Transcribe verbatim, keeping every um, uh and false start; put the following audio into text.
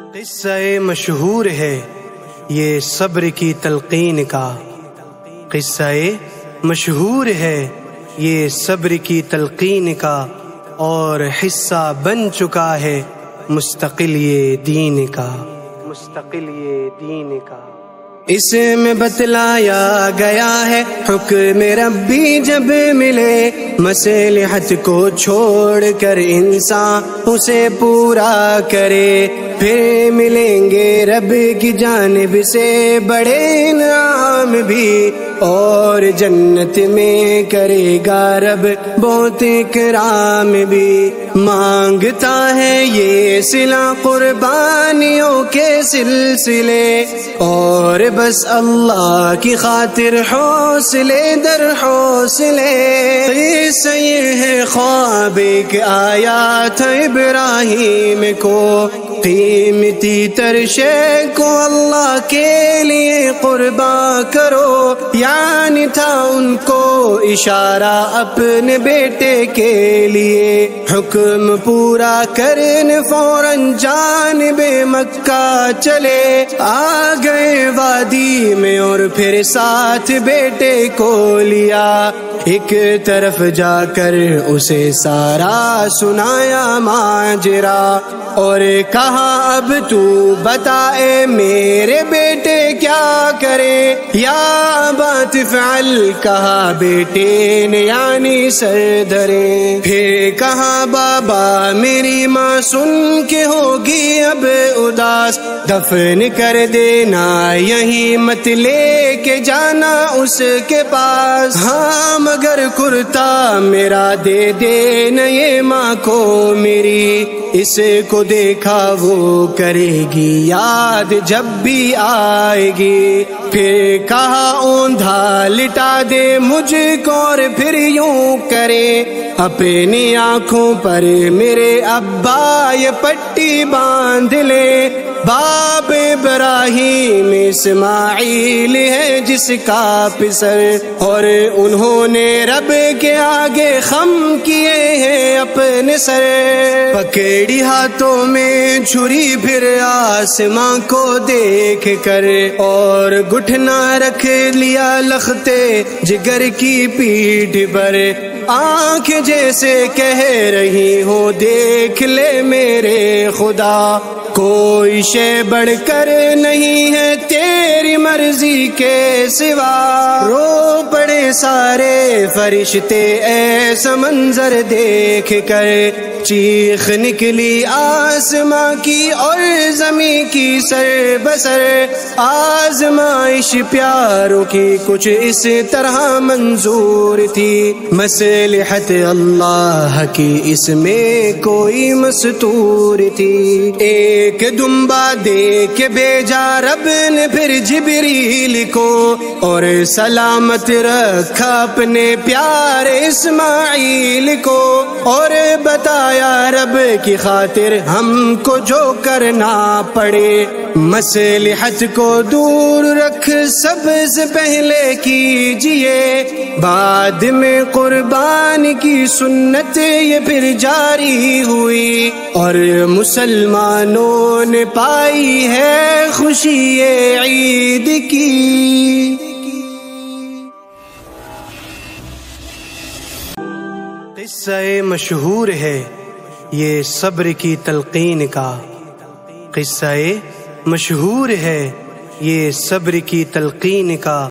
قصہ مشہور ہے یہ صبر کی تلقین کا، قصہ مشہور ہے یہ صبر کی تلقین کا، اور حصہ بن چکا ہے مستقل یہ دین کا، مستقل یہ دین کا۔ اس میں بتلایا گیا ہے حکم ربی جب ملے مصلحت کو چھوڑ کر انسان اسے پورا کرے، پھر ملیں گے رب کی جانب سے بڑے انعام بھی، اور جنت میں کرے گا رب بہت اکرام بھی۔ مانگتا ہے یہ صلہ قربانیوں کے سلسلے، اور بس اللہ کی خاطر حوصلے در حوصلے۔ قصہ یہ ہے خواب ایک آیا تھا ابراہیم کو، قیمتی تر شے کو اللہ کے لیے قربان کرو، یعنی تھا ان کو اشارہ اپنے بیٹے کے لیے۔ حکم پورا کرنے فوراً جانب مکہ چلے، آ گئے وادی میں اور پھر ساتھ بیٹے کو لیا۔ ایک طرف جا کر اسے سارا سنایا ماجرا، اور کہا اب تو بتا اے میرے بیٹے کیا کرے، یا بات فعل کہا بیٹے نے یعنی سر دھرے۔ پھر کہا بابا میری ماں سن کے ہوگی اب اداس، دفن کر دینا یہی مت لے کے جانا اس کے پاس، ہاں مگر کرتا میرا دے دینا یہ ماں کو میری، اس کو دیکھا وہ کرے گی یاد جب بھی آئے گی۔ پھر کہا اوندھا لٹا دے مجھ کو، اور پھر یوں کرے اپنی آنکھوں پر میرے ابا یہ پٹی باندھ لے۔ باپ ابراہیم اسماعیل ہے جس کا پسر، اور انہوں نے رب کے آگے خم کیے ہیں اپنے سر۔ پکڑی ہاتھوں میں چھری پھر آسماں کو دیکھ کر، اور گھٹنا رکھ لیا لختے جگر کی پیٹھ پر، آنکھ جیسے کہہ رہی ہو دیکھ لے میرے خدا، کوئی شے بڑھ کر نہیں ہے تیری مرضی کے سوا۔ رو پڑے سارے فرشتے ایسا منظر دیکھ کر، چیخ نکلی آسماں کی اور زمین کی سر بسر۔ آزمائش پیاروں کی کچھ اس طرح منظور تھی، مصلحت اللہ کی اس میں کوئی مستور تھی۔ ایک دمبا دے کے بھیجا رب نے پھر جبریل کو، اور سلامت رکھا اپنے پیارے اسماعیل کو، اور بتایا رب کی خاطر ہم کو جو کرنا پڑے، مصلحت کو دور رکھ سب سے پہلے کیجئے، بعد میں قربان کی سنت یہ پھر جاری ہوئی، اور مسلمانوں نے پائی ہے خوشی عید کی۔ قصہ مشہور ہے یہ صبر کی تلقین کا، قصہ مشہور ہے یہ صبر کی تلقین کا۔